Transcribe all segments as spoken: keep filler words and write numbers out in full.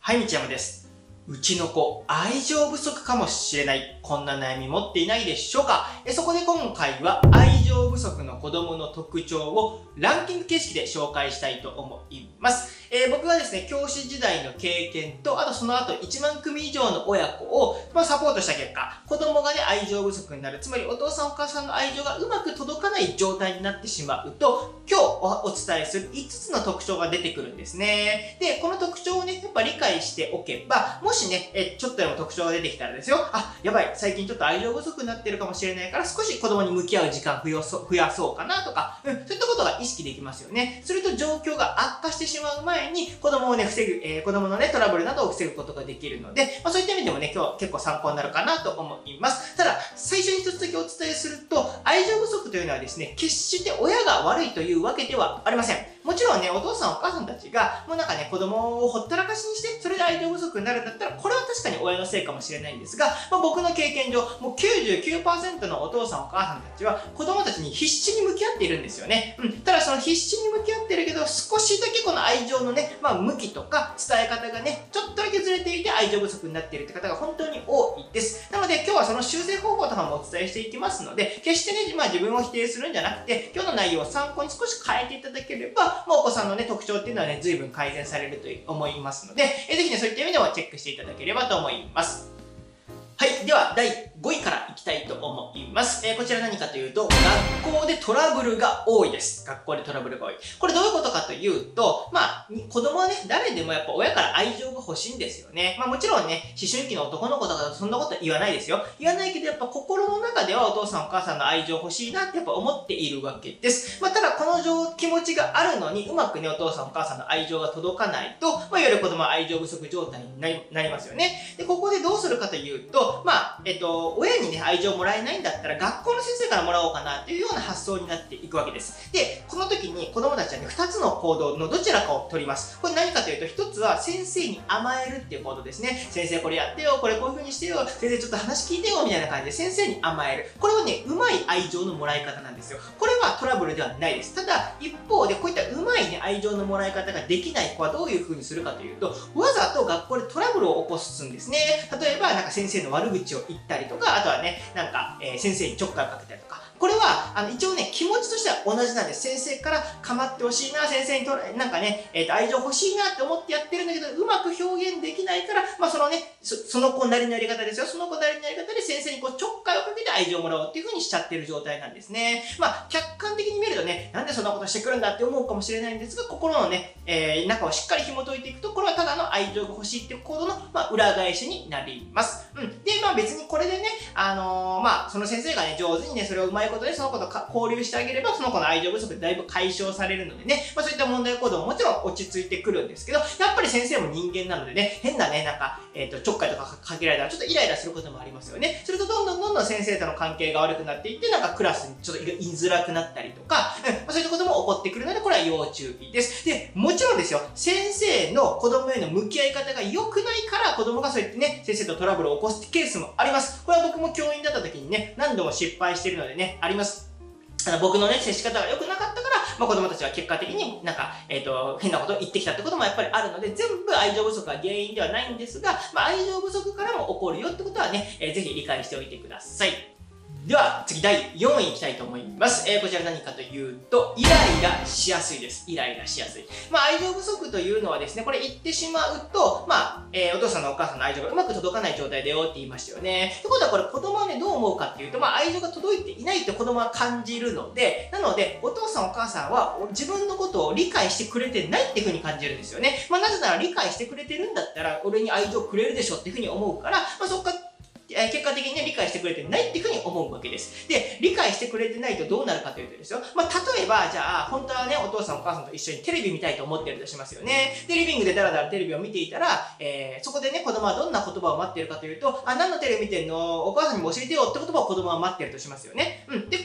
はい、道山です。うちの子、愛情不足かもしれない。こんな悩み持っていないでしょうか。えそこで今回は愛情不足の子供の特徴をランキング形式で紹介したいと思います。えー、僕はですね、教師時代の経験と、あとその後いちまんくみ以上の親子を、まあ、サポートした結果、子供がね、愛情不足になる。つまりお父さんお母さんの愛情がうまく届かない状態になってしまうと、今日お伝えするいつつの特徴が出てくるんですね。で、この特徴をね、やっぱ理解しておけば、もしね、えちょっとでも特徴が出てきたらですよ、あ、やばい、最近ちょっと愛情不足になってるかもしれないから、少し子供に向き合う時間増やそう増やそうかなとか、うん、そういったことが意識できますよね。すると状況が悪化してしまう前に、子供をね、防ぐ、えー、子供のね、トラブルなどを防ぐことができるので、まあ、そういった意味でもね、今日結構参考になるかなと思います。ただ、最初に一つだけお伝えすると、愛情不足というのはですね、決して親が悪いというわけではありません。もちろんね、お父さんお母さんたちが、もうなんかね、子供をほったらかしにして、それで愛情不足になるんだったら、これは確かに親のせいかもしれないんですが、まあ、僕の経験上、もう きゅうじゅうきゅうパーセント のお父さんお母さんたちは、子供たちに必死に向き合っているんですよね。うん。ただその必死に向き合ってるけど、少しだけこの愛情のね、まあ、向きとか伝え方がね、ちょっとだけずれていて愛情不足になっているって方が本当に多いです。なので、今日はその修正方法とかもお伝えしていきますので、決してね、まあ、自分を否定するんじゃなくて、今日の内容を参考に少し変えていただければ、もうお子さんのね、特徴っていうのはね、随分改善されると思いますので、えぜひね、そういった意味でもチェックしていただければと思います。はい。では、だいごいからいきたいと思います。えー、こちら何かというと、学校でトラブルが多いです。学校でトラブルが多い。これどういうことかというと、まあ、子供はね、誰でもやっぱ親から愛情が欲しいんですよね。まあもちろんね、思春期の男の子とかだとそんなこと言わないですよ。言わないけど、やっぱ心の中ではお父さんお母さんの愛情欲しいなってやっぱ思っているわけです。まあただこの気持ちがあるのに、うまくね、お父さんお母さんの愛情が届かないと、まあいわゆる子供は愛情不足状態になり、なりますよね。で、ここでどうするかというと、まあ、えっと、親にね、愛情もらえないんだったら学校の先生からもらおうかなっていうような発想になっていくわけです。で、この時に子供たちはね、ふたつの行動のどちらかを取ります。これ何かというと、ひとつは先生に甘えるっていう行動ですね。先生これやってよ、これこういう風にしてよ、先生ちょっと話聞いてよ、みたいな感じで先生に甘える。これはね、うまい愛情のもらい方なんですよ。これはトラブルではないです。ただ、一方でこういったうまいね、愛情のもらい方ができない子はどういう風にするかというと、わざと学校でトラブルを起こすんですね。例えば、なんか先生の悪口を言ったりとか、あとはね、なんか、えー、先生にちょっかいをかけたりとか、これは、あの、一応ね、気持ちとしては同じなんです。先生から構ってほしいな、先生にとなんかね、えっと、愛情欲しいなって思ってやってるんだけど、うまく表現できないから、まあ、そのね、そその子なりのやり方ですよ。その子なりのやり方で先生にこう、ちょっかいをかけて愛情をもらおうっていう風にしちゃってる状態なんですね。まあ、客観的に見るとね、なんでそんなことしてくるんだって思うかもしれないんですが、心のね、えー、中をしっかり紐解いていくと、これはただの愛情が欲しいっていう行動の、まあ、裏返しになります。うん。で、まあ別にこれでね、あのー、まあ、その先生がね、上手にね、それをうまいことでその子と交流してあげれば、その子の愛情不足でだいぶ解消されるのでね、まあそういった問題行動ももちろん落ち着いてくるんですけど、やっぱり先生も人間なのでね、変なね、なんか、えっと、ちょっかいとかかけられたらちょっとイライラすることもありますよね。するとどんどんどんどん先生との関係が悪くなっていって、なんかクラスにちょっと居づらくなったりとか、うん、まあそういったことも起こってくるので、これは要注意です。で、もちろんですよ、先生の子供への向き合い方が良くないから子供がそうやってね、先生とトラブルを起こすケースもあります。これは僕も教員だった時にね、何度も失敗しているのでね、あります。僕のね、接し方が良くなかったから、まあ、子供たちは結果的になんか、えっと、変なことを言ってきたってこともやっぱりあるので、全部愛情不足が原因ではないんですが、まあ、愛情不足からも起こるよってことはね、えー、ぜひ理解しておいてください。では、次だいよんいいきたいと思います。えー、こちら何かというと、イライラしやすいです。イライラしやすい。まあ、愛情不足というのはですね、これ言ってしまうと、まあ、えー、お父さんのお母さんの愛情がうまく届かない状態だよって言いましたよね。ってことはこれ子供はね、どう思うかっていうと、まあ、愛情が届いていないって子供は感じるので、なので、お父さんお母さんは自分のことを理解してくれてないっていう風に感じるんですよね。まあ、なぜなら理解してくれてるんだったら、俺に愛情くれるでしょっていう風に思うから、まあ、そっか、結果的にね、理解してくれてないっていうふうに思うわけです。で、理解してくれてないとどうなるかというとですよ。まあ、例えば、じゃあ、本当はね、お父さんお母さんと一緒にテレビ見たいと思ってるとしますよね。で、リビングでダラダラテレビを見ていたら、えー、そこでね、子供はどんな言葉を待っているかというと、あ、何のテレビ見てんの？お母さんにも教えてよって言葉を子供は待ってるとしますよね。うん。で、これを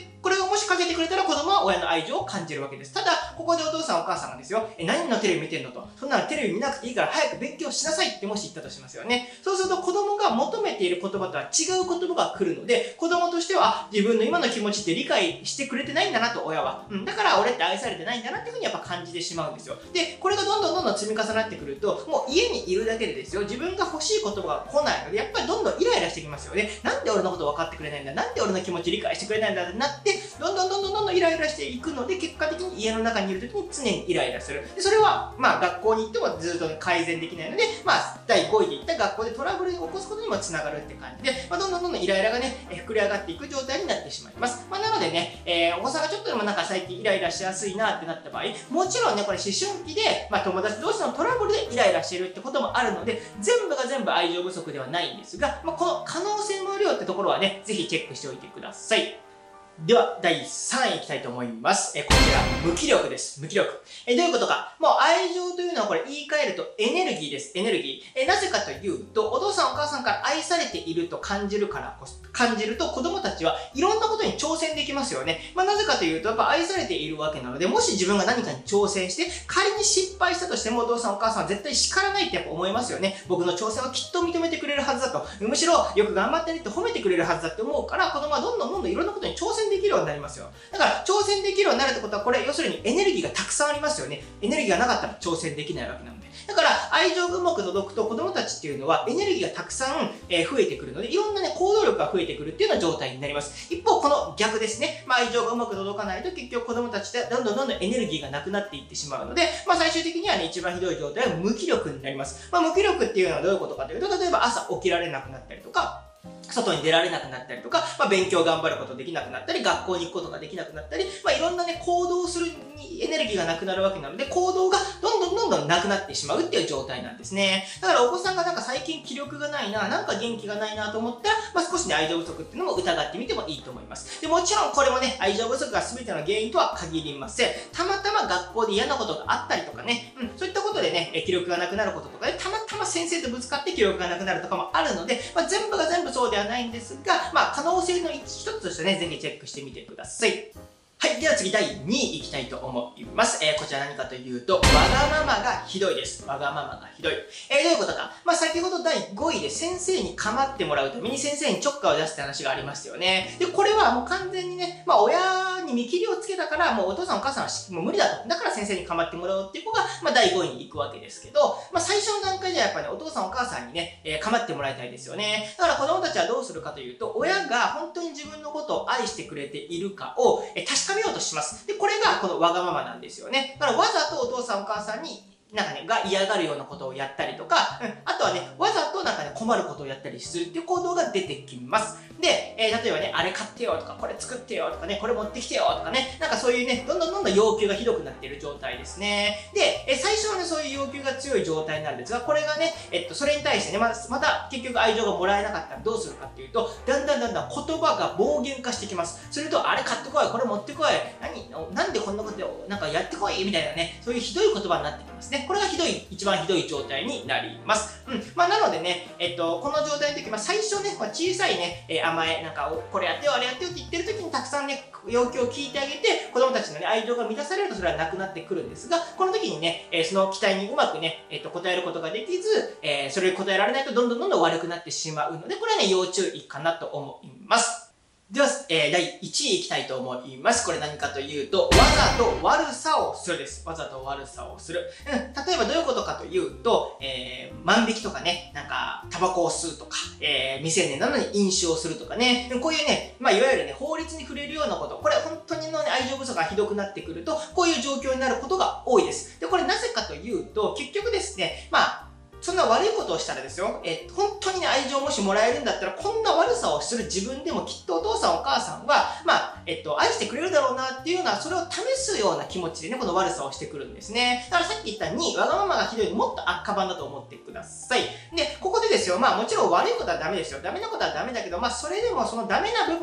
もしかけてくれたら子供は親の愛情を感じるわけです。ただ、ここでお父さんお母さんがですよ、え、何のテレビ見てんのと。そんなのテレビ見なくていいから早く勉強しなさいってもし言ったとしますよね。そうすると子供が求めている言葉とは違う言葉が来るので、子供としては、自分の今の気持ちって理解してくれてないんだなと、親は。うん、だから俺って愛されてないんだなっていうふうにやっぱ感じてしまうんですよ。で、これがどんどんどんどん積み重なってくると、もう家にいるだけでですよ、自分が欲しい言葉が来ないので、やっぱりどんどんイライラしてきますよね。なんで俺のこと分かってくれないんだ、なんで俺の気持ち理解してくれないんだってなって、どんどんどんどんどんどんイライラしていくので、結果的に家の中にいる時に常にイライラする。でそれは、まあ学校に行ってもずっと改善できないので、まあだいごいで言った学校でトラブルを起こすことにもつながるって感じで、まあ、どんどんどんどんイライラがね、膨れ上がっていく状態になってしまいます。まあ、なのでね、えー、お子さんがちょっとでもなんか最近イライラしやすいなってなった場合、もちろんね、これ思春期で、まあ、友達同士のトラブルでイライラしてるってこともあるので、全部が全部愛情不足ではないんですが、まあ、この可能性の量ってところはね、ぜひチェックしておいてください。では、だいさんいいきたいと思います。え、こちら、無気力です。無気力。え、どういうことか。もう愛情というのはこれ言い換えるとエネルギーです。エネルギー。え、なぜかというと、お父さんお母さんから愛されていると感じるからこそ、感じると子供たちはいろんなことに挑戦できますよね。まあ、なぜかというと、やっぱ愛されているわけなので、もし自分が何かに挑戦して、仮に失敗したとしても、お父さんお母さんは絶対叱らないってやっぱ思いますよね。僕の挑戦はきっと認めてくれるはずだと。むしろ、よく頑張ってねって褒めてくれるはずだって思うから、子供はどんどんどんどんいろんなことに挑戦できるようになりますよ。だから挑戦できるようになるってことは、これ要するにエネルギーがたくさんありますよね。エネルギーがなかったら挑戦できないわけなので。だから愛情がうまく届くと子供たちっていうのはエネルギーがたくさん、えー、増えてくるので、いろんなね行動力が増えてくるっていうような状態になります。一方この逆ですね。まあ、愛情がうまく届かないと結局子供たちってどんどんどんどんエネルギーがなくなっていってしまうので、まあ、最終的にはね一番ひどい状態は無気力になります。まあ、無気力っていうのはどういうことかというと、例えば朝起きられなくなったりとか、外に出られなくなったりとか、まあ、勉強頑張ることできなくなったり、学校に行くことができなくなったり、まあ、いろんなね、行動するにエネルギーがなくなるわけなので、行動がどんどんどんどんなくなってしまうっていう状態なんですね。だからお子さんがなんか最近気力がないな、なんか元気がないなと思ったら、まあ、少しね、愛情不足っていうのも疑ってみてもいいと思います。で、もちろんこれもね、愛情不足が全ての原因とは限りません。たまたま学校で嫌なことがあったりとかね、うん、そういったことでね、気力がなくなることとかで、たまたま先生とぶつかって気力がなくなるとかもあるので、まあ、全部が全部そうではないんですが、まあ、可能性の一つとしてね、ぜひチェックしてみてください。はい。では次だいにいいきたいと思います。えー、こちら何かというと、わがままがひどいです。わがままがひどい。えー、どういうことか。まあ、先ほどだいごいで先生に構ってもらうために先生にちょっかいを出すって話がありましたよね。で、これはもう完全にね、まあ、親に見切りをつけたから、もうお父さんお母さんはもう無理だと。だから先生に構ってもらおうっていう子が、まあ、だいごいに行くわけですけど、まあ、最初の段階ではやっぱり、ね、お父さんお母さんにね、えー、構ってもらいたいですよね。だから子供たちはどうするかというと、親が本当に自分のことを愛してくれているかを、えー、確かめようとします。で、これがこのわがままなんですよね。だからわざとお父さんお母さんになんかね、が嫌がるようなことをやったりとか、うん、あとはね、わざとなんかね、困ることをやったりするっていう行動が出てきます。で、えー、例えばね、あれ買ってよとか、これ作ってよとかね、これ持ってきてよとかね、なんかそういうね、どんどんどんどん要求がひどくなっている状態ですね。で、えー、最初はね、そういう要求が強い状態なんですが、これがね、えっと、それに対してね、ま, また結局愛情がもらえなかったらどうするかっていうと、だんだんだんだん言葉が暴言化してきます。すると、あれ買ってこい、これ持ってこい、何、なんでこんなことをなんかやってこいみたいなね、そういうひどい言葉になってきますね。これがひどい、一番ひどい状態になります。うん。まあ、なのでね、えっと、この状態の時、まあ、最初ね、まあ、小さいね、えー、甘え、なんか、これやってよ、あれやってよって言ってる時にたくさんね、要求を聞いてあげて、子供たちのね、愛情が満たされるとそれはなくなってくるんですが、この時にね、えー、その期待にうまくね、えっと、答えることができず、えー、それに答えられないとどんどんどんどん悪くなってしまうので、これはね、要注意かなと思います。では、えー、だいいちいいきたいと思います。これ何かというと、わざと悪さをするです。わざと悪さをする。うん、例えばどういうことかというと、えー、万引きとかね、なんか、タバコを吸うとか、えー、未成年なのに飲酒をするとかね、こういうね、まあ、いわゆるね、法律に触れるようなこと、これ本当にのね、愛情不足がひどくなってくると、こういう状況になることが多いです。で、これなぜかというと、結局ですね、まあ、そんな悪いことをしたらですよ、えー、本当にね、愛情をもしもらえるんだったら、こんな悪さをする自分でもきっとお父さんお母さんは、まあ、えっと、愛してくれるだろうなっていうような、それを試すような気持ちでね、この悪さをしてくるんですね。だからさっき言ったに、わがままがひどい、もっと悪化版だと思ってください。で、ここでですよ、まあもちろん悪いことはダメですよ。ダメなことはダメだけど、まあそれでもそのダメな部分は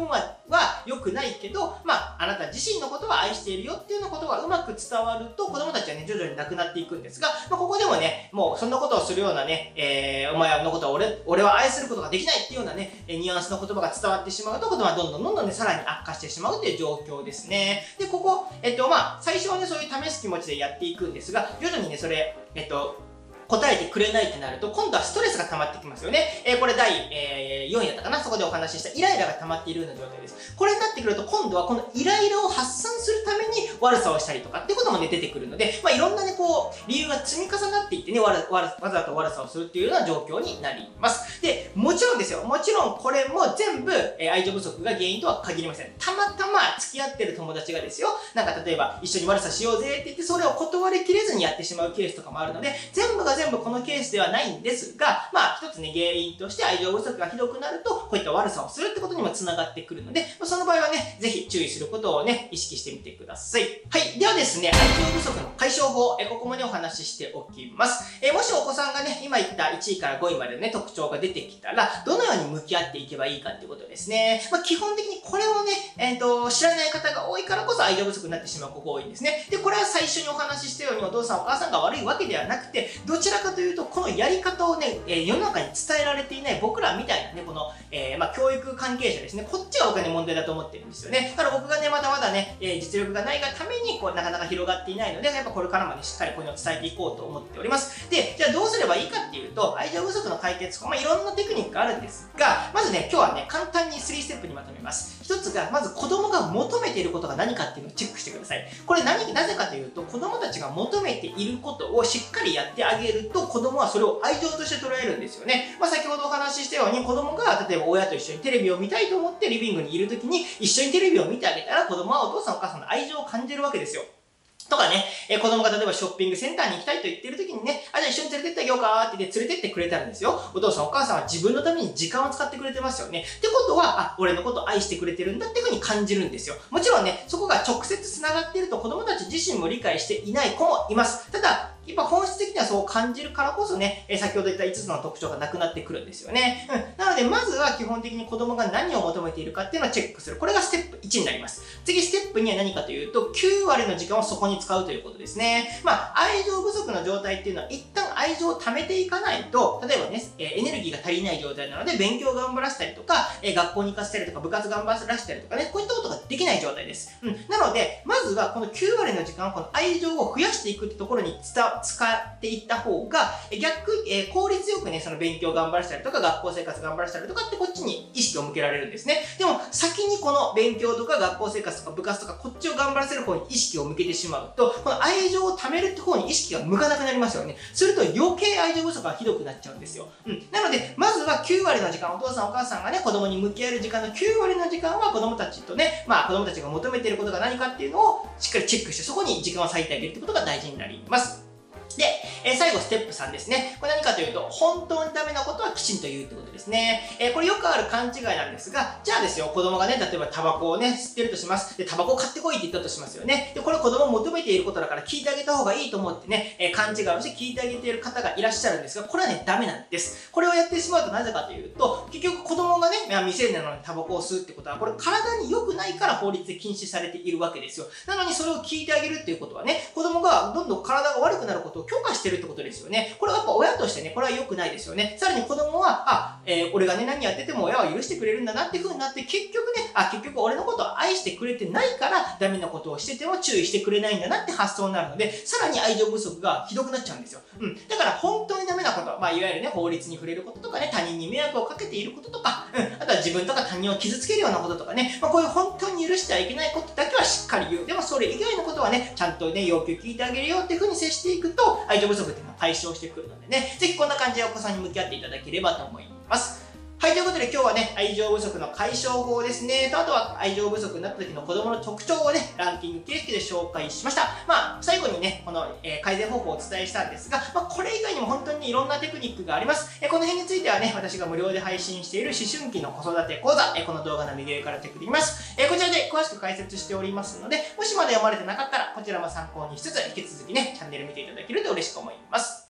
は良くないけど、まあ、あなた自身のことは愛しているよっていうようなことがうまく伝わると、子供たちはね、徐々になくなっていくんですが、まあ、ここでもね、もうそんなことをするようなね、えー、お前のことは俺、俺は愛することができないっていうようなね、ニュアンスの言葉が伝わってしまうと、子供はどんどんどんどんね、さらに悪化してしまうという状況ですね。で、ここ、えっと、まあ、最初はね、そういう試す気持ちでやっていくんですが、徐々にね、それ、えっと、答えてくれないってなると、今度はストレスが溜まってきますよね。えー、これだい、えー、よんいだったかな、そこでお話ししたイライラが溜まっているような状態です。これになってくると、今度はこのイライラを発散するために悪さをしたりとかってこともね、出てくるので、まあ、いろんなね、こう、理由が積み重なっていってね、わざわざと悪さをするっていうような状況になります。で、もちろんですよ。もちろんこれも全部、えー、愛情不足が原因とは限りません。たまたま付き合ってる友達がですよ、なんか例えば一緒に悪さしようぜって言って、それを断りきれずにやってしまうケースとかもあるので、全部が全部このケースでではないんですが、まあ一つね、原因として愛情不足がひどくなると、こういった悪さをするってことにもつながってくるので、まあ、その場合はね、ぜひ注意することをね、意識してみてください。はい。ではですね、愛情不足の解消法、えここもね、お話ししておきます。えもしお子さんがね、今言ったいちいからごいまでのね、特徴が出てきたら、どのように向き合っていけばいいかってことですね。まあ基本的にこれをね、えっと、知らない方が多いからこそ愛情不足になってしまう子が多いんですね。で、これは最初にお話ししたようにお父さんお母さんが悪いわけではなくて、どちらかというと、このやり方をね、えー、世の中に伝えられていない僕らみたいなね、この、えー、まあ、教育関係者ですね、こっちが僕はね、問題だと思ってるんですよね。だから僕がね、まだまだね、えー、実力がないがために、こう、なかなか広がっていないので、やっぱこれからもね、しっかりこういうのを伝えていこうと思っております。で、じゃあどうすればいいかっていうと、愛情不足の解決法、まあ、いろんなテクニックがあるんですが、まずね、今日はね、簡単にさんステップにまとめます。一つが、まず子供が求めていることが何かっていうのをチェックしてください。これ何、なぜかというと、子供たちが求めていることをしっかりやってあげると、子供はそれを愛情として捉えるんですよね。まあ、先ほどお話ししたように、子供が例えば親と一緒にテレビを見たいと思ってリビングにいるときに一緒にテレビを見てあげたら、子供はお父さんお母さんの愛情を感じるわけですよ。とかね、えー、子供が例えばショッピングセンターに行きたいと言ってる時にね、あ、じゃあ一緒に連れてってあげようかって言って連れてってくれたんですよ。お父さんお母さんは自分のために時間を使ってくれてますよね。ってことは、あ、俺のことを愛してくれてるんだっていう風に感じるんですよ。もちろんね、そこが直接繋がっていると子供たち自身も理解していない子もいます。ただ、やっぱ本質的にはそう感じるからこそね、え先ほど言ったいつつの特徴がなくなってくるんですよね。うん。なので、まずは基本的に子供が何を求めているかっていうのをチェックする。これがステップいちになります。次、ステップには何かというと、きゅうわりの時間をそこに使うということですね。まあ、愛情不足の状態っていうのは、一旦愛情を貯めていかないと、例えばね、エネルギーが足りない状態なので、勉強頑張らせたりとか、学校に行かせたりとか、部活頑張らせたりとかね、こういったことができない状態です。うん。なので、まずはこのきゅうわりの時間をこの愛情を増やしていくってところに使っていった方が、逆、えー、効率よくね、その勉強頑張らせたりとか、学校生活頑張らせたりとかってこっちに意識を向けられるんですね。でも、先にこの勉強とか学校生活とか部活とかこっちを頑張らせる方に意識を向けてしまうと、この愛情を貯めるって方に意識が向かなくなりますよね。すると余計愛情不足がひどくなっちゃうんですよ。うん。なので、まずはきゅうわりの時間、お父さんお母さんがね、子供に向き合える時間のきゅうわりの時間は子供たちとね、まあ子供たちが求めていることが何かっていうのをしっかりチェックして、そこに時間を割いてあげるってことが大事になります。で、えー、最後ステップさんですね。これ何かというと、本当にダメなことはきちんと言うってことですね。えー、これよくある勘違いなんですが、じゃあですよ、子供がね、例えばタバコをね、吸ってるとします。で、タバコを買ってこいって言ったとしますよね。で、これ子供を求めていることだから聞いてあげた方がいいと思ってね、えー、勘違いをして聞いてあげている方がいらっしゃるんですが、これはね、ダメなんです。これをやってしまうとなぜかというと、結局子供がね、未成年なのにタバコを吸うってことは、これ体に良くないから法律で禁止されているわけですよ。なのにそれを聞いてあげるっていうことはね、子供がどんどん体が悪くなることを許可してるってことです。ですよね。これはやっぱ親としてね、これは良くないですよね。さらに子供は、あ、えー、俺がね、何やってても親は許してくれるんだなっていう風になって、結局ね、あ、結局俺のことを愛してくれてないから、ダメなことをしてても注意してくれないんだなって発想になるので、さらに愛情不足がひどくなっちゃうんですよ。うん。だから本当にダメなこと、まあ、いわゆるね、法律に触れることとかね、他人に迷惑をかけていることとか、うん。あとは自分とか他人を傷つけるようなこととかね、まあ、こういう本当に許してはいけないことだけはしっかり言う。でもそれ以外のことはね、ちゃんとね、要求聞いてあげるよっていう風に接していくと、愛情不足っていうのは解消してくるのでね、ぜひこんな感じでお子さんに向き合っていただければと思います。はい、ということで今日はね、愛情不足の解消法ですね。と、あとは愛情不足になった時の子供の特徴をね、ランキング形式で紹介しました。まあ、最後にね、この、えー、改善方法をお伝えしたんですが、まあ、これ以外にも本当にいろんなテクニックがあります。えー、この辺についてはね、私が無料で配信している思春期の子育て講座、えー、この動画の右上からチェックできます。えー、こちらで詳しく解説しておりますので、もしまだ読まれてなかったら、こちらも参考にしつつ、引き続きね、チャンネル見ていただけると嬉しく思います。